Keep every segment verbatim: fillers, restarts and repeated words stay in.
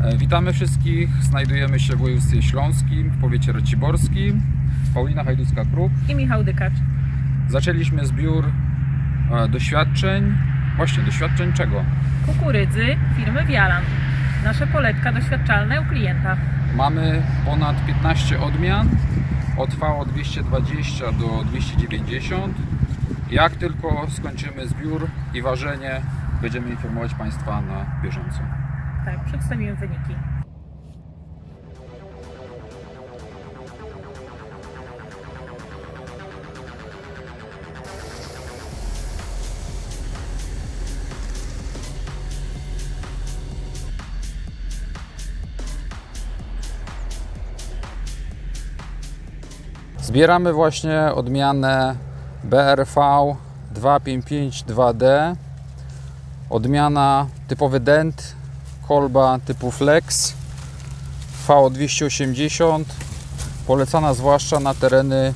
Witamy wszystkich. Znajdujemy się w województwie śląskim, w powiecie raciborskim. Paulina Hajducka-Kruk i Michał Dykacz. Zaczęliśmy zbiór doświadczeń. Właśnie, doświadczeń czego? Kukurydzy firmy Wialan. Nasze poletka doświadczalne u klienta. Mamy ponad piętnaście odmian, od V O dwieście dwadzieścia do dwieście dziewięćdziesiąt. Jak tylko skończymy zbiór i ważenie, będziemy informować Państwa na bieżąco. Tak, przedstawimy wyniki. Zbieramy właśnie odmianę B R V dwieście pięćdziesiąt pięć dwa D, odmiana typowy dent, kolba typu flex V O dwieście osiemdziesiąt, polecana zwłaszcza na tereny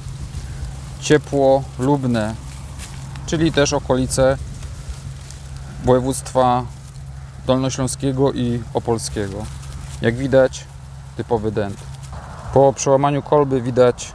ciepłolubne, czyli też okolice województwa dolnośląskiego i opolskiego. Jak widać, typowy dent. Po przełamaniu kolby widać,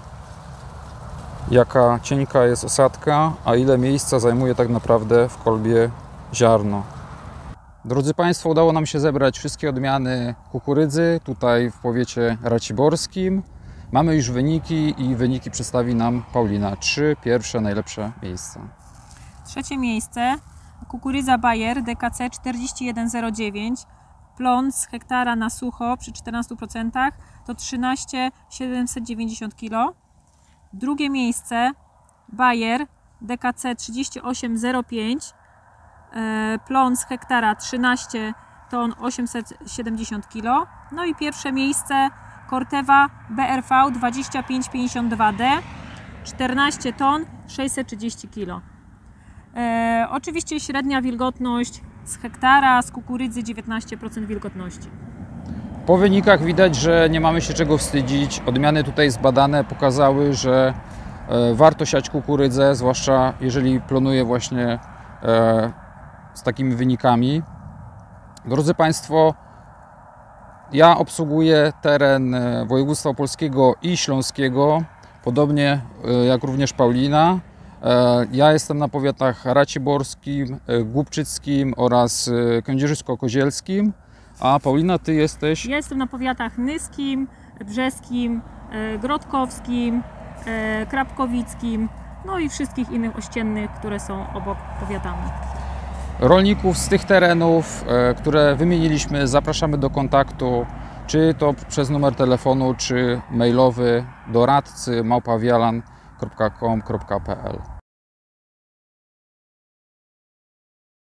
jaka cienka jest osadka, a ile miejsca zajmuje tak naprawdę w kolbie ziarno. Drodzy Państwo, udało nam się zebrać wszystkie odmiany kukurydzy tutaj w powiecie raciborskim. Mamy już wyniki i wyniki przedstawi nam Paulina. Trzy pierwsze najlepsze miejsca. Trzecie miejsce kukurydza Bayer D K C czterdzieści jeden zero dziewięć. Plon z hektara na sucho przy czternastu procentach to trzynaście tysięcy siedemset dziewięćdziesiąt kilo. Drugie miejsce Bayer D K C trzydzieści osiem zero pięć, plon z hektara trzynaście ton osiemset siedemdziesiąt kilo. No i pierwsze miejsce Corteva B R V dwadzieścia pięć pięćdziesiąt dwa D, czternaście ton sześćset trzydzieści kilo. E, oczywiście średnia wilgotność z hektara, z kukurydzy dziewiętnaście procent wilgotności. Po wynikach widać, że nie mamy się czego wstydzić. Odmiany tutaj zbadane pokazały, że warto siać kukurydzę, zwłaszcza jeżeli plonuje właśnie z takimi wynikami. Drodzy Państwo, ja obsługuję teren województwa opolskiego i śląskiego, podobnie jak również Paulina. Ja jestem na powiatach raciborskim, głubczyckim oraz kędzierzysko-kozielskim. A Paulina, Ty jesteś? Ja jestem na powiatach nyskim, brzeskim, grodkowskim, krapkowickim, no i wszystkich innych ościennych, które są obok powiatami. Rolników z tych terenów, które wymieniliśmy, zapraszamy do kontaktu, czy to przez numer telefonu, czy mailowy doradcy małpa wialan kropka com kropka p l.